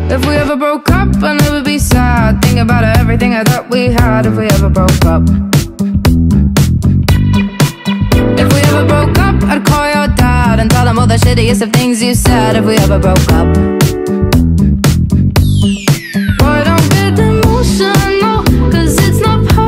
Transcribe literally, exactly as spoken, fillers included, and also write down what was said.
If we ever broke up, I never be sad. Think about everything I thought we had. If we ever broke up, if we ever broke up, I'd call your dad and tell him all the shittiest of things you said. If we ever broke up.